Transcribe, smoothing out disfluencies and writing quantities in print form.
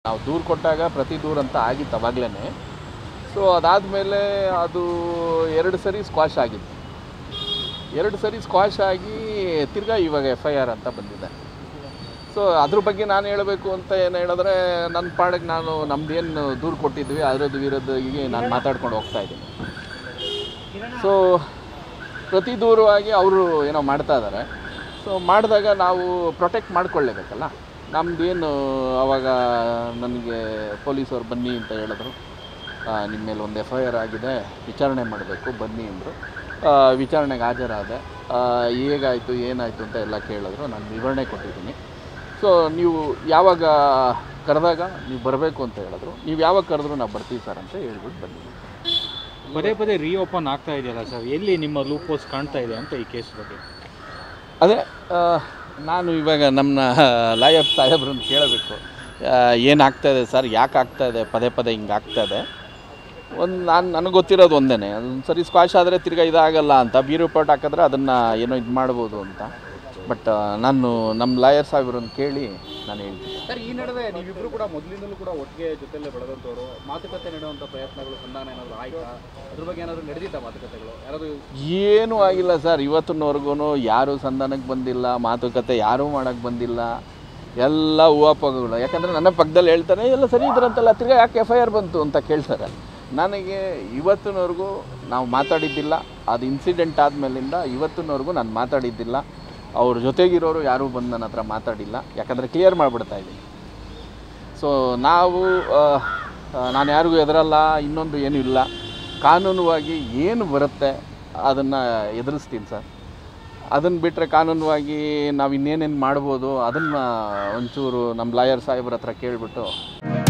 ನಾವು ದೂರು ಕೊಟ್ಟಾಗ ಪ್ರತಿ ದೂರು ಅಂತ ಆಗಿತ್ತು ಅವಾಗಲೇ. ಸೊ ಅದಾದಮೇಲೆ ಅದು 2 ಸರಿ ಸ್ಕ್ವಾಶ್ ಆಗಿತ್ತು. 2 ಸರಿ ಸ್ಕ್ವಾಶ್ ಆಗಿ ತಿರ್ಗಾ ಇವಾಗ FIR ಅಂತ ಬಂದಿದೆ. ಸೊ ಅದ್ರ ಬಗ್ಗೆ ನಾನು ಹೇಳಬೇಕು ಅಂತ ಏನು ಹೇಳಿದ್ರೆ, ನನ್ನ ಪಾಡಿಗೆ ನಾನು ನಮ್ಮದೇನು ದೂರು ಕೊಟ್ಟಿದ್ವಿ ಅದರದ್ದು ವಿರುದ್ಧವಾಗಿ ನಾನು ಮಾತಾಡ್ಕೊಂಡು ಹೋಗ್ತಾ ಇದ್ದೀನಿ. ಸೊ ಪ್ರತಿ ದೂರವಾಗಿ ಅವರು ಏನೋ ಮಾಡ್ತಾ ಇದ್ದಾರೆ. ಸೊ ಮಾಡಿದಾಗ ನಾವು ಪ್ರೊಟೆಕ್ಟ್ ಮಾಡ್ಕೊಳ್ಳೇಬೇಕಲ್ಲ. ನಮ್ಮದೇನು ಆವಾಗ ನನಗೆ ಪೊಲೀಸವ್ರು ಬನ್ನಿ ಅಂತ ಹೇಳಿದ್ರು, ನಿಮ್ಮ ಮೇಲೆ ಒಂದು FIR ಆಗಿದೆ, ವಿಚಾರಣೆ ಮಾಡಬೇಕು ಬನ್ನಿ ಅಂದರು. ವಿಚಾರಣೆಗೆ ಹಾಜರಾದೆ. ಹೇಗಾಯಿತು ಏನಾಯಿತು ಅಂತ ಎಲ್ಲ ಕೇಳಿದ್ರು. ನಾನು ವಿವರಣೆ ಕೊಟ್ಟಿದ್ದೀನಿ. ಸೊ ನೀವು ಯಾವಾಗ ಕರೆದಾಗ ನೀವು ಬರಬೇಕು ಅಂತ ಹೇಳಿದ್ರು. ನೀವು ಯಾವಾಗ ಕರೆದ್ರು ನಾವು ಬರ್ತೀವಿ ಸರ್ ಅಂತ ಹೇಳ್ಬಿಟ್ಟು ಬಂದಿದ್ದೀನಿ. ಪದೇ ಪದೇ ರೀಓಪನ್ ಆಗ್ತಾ ಇದೆಯಲ್ಲ ಸರ್, ಎಲ್ಲಿ ನಿಮ್ಮ ಲೂಪ್ ಹೋಲ್ಸ್ ಕಾಣ್ತಾ ಇದೆ ಅಂತ ಈ ಕೇಸ್ ಬಗ್ಗೆ? ಅದೇ ನಾನು ಇವಾಗ ನಮ್ಮ ಲಾಯರ್ ಸಾಹೇಬ್ರನ್ನ ಕೇಳಬೇಕು, ಏನಾಗ್ತಾಯಿದೆ ಸರ್, ಯಾಕೆ ಆಗ್ತಾಯಿದೆ ಪದೇ ಪದೇ ಹಿಂಗೆ ಆಗ್ತಾಯಿದೆ. ನನಗೆ ಗೊತ್ತಿರೋದು ಒಂದೇ, ಒಂದು ಸರಿ ಸ್ಕ್ವಾಶ್ ಆದರೆ ತಿರ್ಗಾ ಇದಾಗಲ್ಲ ಅಂತ ಬಿ ರಿಪೋರ್ಟ್ ಹಾಕಿದ್ರೆ ಅದನ್ನು ಏನೋ ಇದು ಮಾಡ್ಬೋದು ಅಂತ. ಬಟ್ ನಾನು ನಮ್ಮ ಲಾಯರ್ ಸಾಹೇಬ್ರನ್ನ ಕೇಳಿ ನಾನು ಹೇಳ್ತೀನಿ. ಸರ್, ಈ ನಡುವೆ ನೀವಿಬ್ಬರು ಕೂಡ ಮೊದಲಿಂದಲೂ ಕೂಡ ಒಟ್ಟಿಗೆ ಜೊತೆಯಲ್ಲೇ ಬೆಳೆದಂಥವ್ರು, ಮಾತುಕತೆ ನಡೆಯುವಂಥ ಪ್ರಯತ್ನಗಳು ಸಂಧಾನ ಏನಾದರೂ ಆಯಿತಾ? ಅದ್ರ ಬಗ್ಗೆ ಏನಾದರೂ ನಡೆದಿದ್ದ ಮಾತುಕತೆಗಳು? ಯಾರಾದರೂ? ಏನೂ ಆಗಿಲ್ಲ ಸರ್, ಇವತ್ತಿನವರೆಗೂ ಯಾರೂ ಸಂಧಾನಕ್ಕೆ ಬಂದಿಲ್ಲ, ಮಾತುಕತೆ ಯಾರೂ ಮಾಡೋಕ್ಕೆ ಬಂದಿಲ್ಲ. ಎಲ್ಲ ಊಹಾಪೋಹಗಳು. ಯಾಕಂದರೆ ನನ್ನ ಪಕ್ಕದಲ್ಲಿ ಹೇಳ್ತಾರೆ ಎಲ್ಲ ಸರಿ ಇದ್ರಂತಲ್ಲ, ತಿರ್ಗಾ ಯಾಕೆ FIR ಬಂತು ಅಂತ ಕೇಳ್ತಾರೆ. ನನಗೆ ಇವತ್ತಿನವರೆಗೂ ನಾವು ಮಾತಾಡಿದ್ದಿಲ್ಲ. ಅದು ಇನ್ಸಿಡೆಂಟ್ ಆದಮೇಲಿಂದ ಇವತ್ತಿನವರೆಗೂ ನಾನು ಮಾತಾಡಿದ್ದಿಲ್ಲ. ಅವ್ರ ಜೊತೆಗಿರೋರು ಯಾರೂ ಬಂದು ನನ್ನ ಹತ್ರ ಮಾತಾಡಿಲ್ಲ. ಯಾಕಂದರೆ ಕ್ಲಿಯರ್ ಮಾಡಿಬಿಡ್ತಾ ಇದ್ದೀನಿ. ಸೊ ನಾನು ಯಾರಿಗೂ ಹೆದರಲ್ಲ, ಇನ್ನೊಂದು ಏನೂ ಇಲ್ಲ. ಕಾನೂನುವಾಗಿ ಏನು ಬರುತ್ತೆ ಅದನ್ನು ಎದುರಿಸ್ತೀನಿ ಸರ್. ಅದನ್ನು ಬಿಟ್ಟರೆ ಕಾನೂನುವಾಗಿ ನಾವು ಇನ್ನೇನೇನು ಮಾಡ್ಬೋದು ಅದನ್ನು ಒಂಚೂರು ನಮ್ಮ ಲಾಯರ್ ಸಾಹೇಬ್ರ ಹತ್ರ ಕೇಳಿಬಿಟ್ಟು